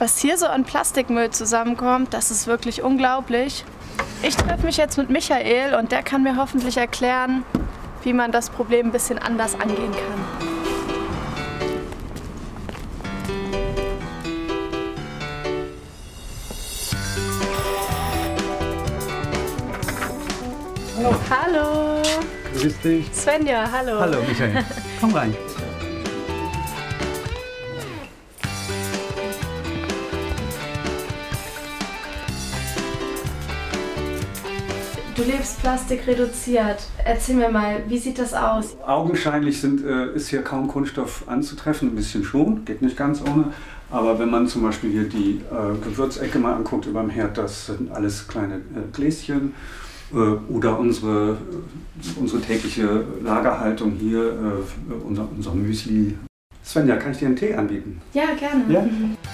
Was hier so an Plastikmüll zusammenkommt, das ist wirklich unglaublich. Ich treffe mich jetzt mit Michael und der kann mir hoffentlich erklären, wie man das Problem ein bisschen anders angehen kann. Hallo. Hallo. Grüß dich. Svenja, hallo. Hallo, Michael. Komm rein. Du lebst plastikreduziert. Erzähl mir mal, wie sieht das aus? Augenscheinlich ist hier kaum Kunststoff anzutreffen, ein bisschen schon, geht nicht ganz ohne. Aber wenn man zum Beispiel hier die Gewürzecke mal anguckt über dem Herd, das sind alles kleine Gläschen. Oder unsere tägliche Lagerhaltung hier, unser Müsli. Svenja, kann ich dir einen Tee anbieten? Ja, gerne. Ja?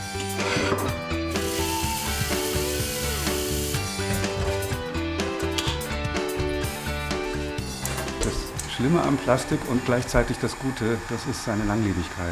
Das Schlimme am Plastik und gleichzeitig das Gute, das ist seine Langlebigkeit.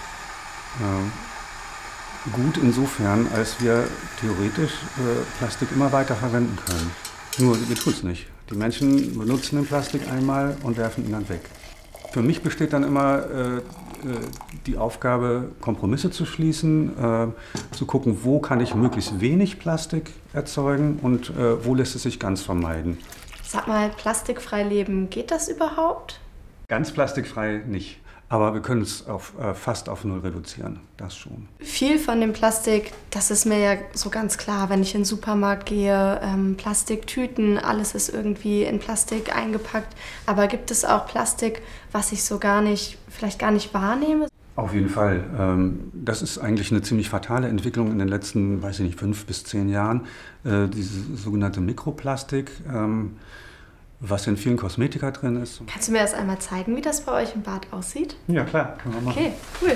Gut insofern, als wir theoretisch Plastik immer weiter verwenden können. Nur, wir tun es nicht. Die Menschen benutzen den Plastik einmal und werfen ihn dann weg. Für mich besteht dann immer die Aufgabe, Kompromisse zu schließen, zu gucken, wo kann ich möglichst wenig Plastik erzeugen und wo lässt es sich ganz vermeiden. Sag mal, plastikfrei leben, geht das überhaupt? Ganz plastikfrei nicht. Aber wir können es fast auf null reduzieren, das schon. Viel von dem Plastik, das ist mir ja so ganz klar, wenn ich in den Supermarkt gehe, Plastiktüten, alles ist irgendwie in Plastik eingepackt. Aber gibt es auch Plastik, was ich so vielleicht gar nicht wahrnehme? Auf jeden Fall. Das ist eigentlich eine ziemlich fatale Entwicklung in den letzten, 5 bis 10 Jahren. Diese sogenannte Mikroplastik. Was in vielen Kosmetika drin ist. Kannst du mir das einmal zeigen, wie das bei euch im Bad aussieht? Ja, klar, können wir machen. Okay, cool.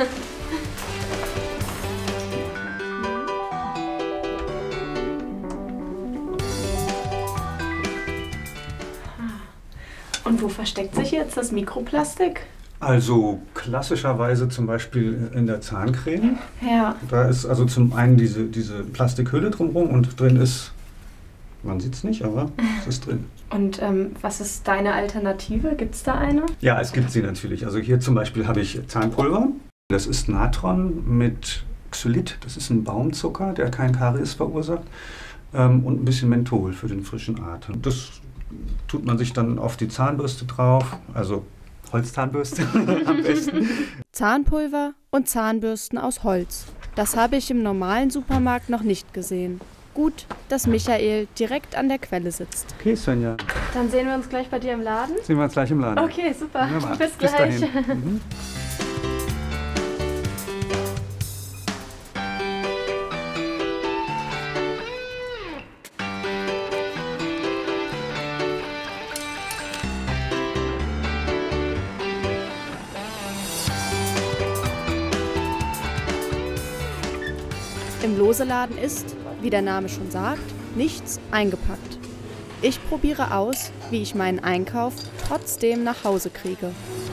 Und wo versteckt sich jetzt das Mikroplastik? Also klassischerweise zum Beispiel in der Zahncreme. Ja. Da ist also zum einen diese Plastikhülle drumherum und drin ist, man sieht es nicht, aber es ist drin. Und was ist deine Alternative? Gibt es da eine? Ja, es gibt sie natürlich. Also hier zum Beispiel habe ich Zahnpulver. Das ist Natron mit Xylit. Das ist ein Baumzucker, der kein Karies verursacht. Und ein bisschen Menthol für den frischen Atem. Das tut man sich dann auf die Zahnbürste drauf. Also Holzzahnbürste am besten. Zahnpulver und Zahnbürsten aus Holz. Das habe ich im normalen Supermarkt noch nicht gesehen. Gut, dass Michael direkt an der Quelle sitzt. Okay, Svenja. Dann sehen wir uns gleich bei dir im Laden? Sehen wir uns gleich im Laden. Okay, super. Wunderbar. Bis gleich. Dahin. Im Loseladen ist, wie der Name schon sagt, nichts eingepackt. Ich probiere aus, wie ich meinen Einkauf trotzdem nach Hause kriege.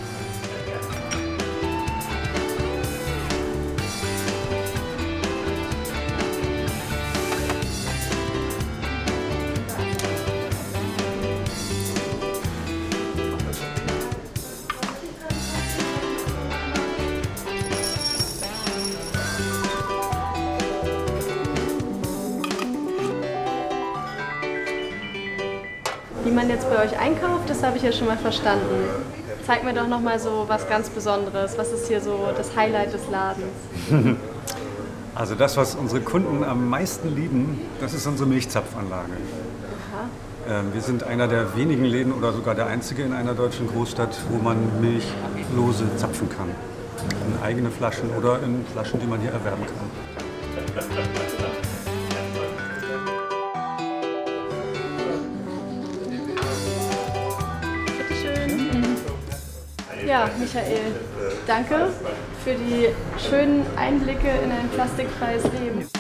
Wie man jetzt bei euch einkauft, das habe ich ja schon mal verstanden. Zeig mir doch noch mal so was ganz Besonderes. Was ist hier so das Highlight des Ladens? Also das, was unsere Kunden am meisten lieben, das ist unsere Milchzapfanlage. Aha. Wir sind einer der wenigen Läden oder sogar der einzige in einer deutschen Großstadt, wo man Milch lose zapfen kann. In eigene Flaschen oder in Flaschen, die man hier erwerben kann. Ja, Michael, danke für die schönen Einblicke in ein plastikfreies Leben.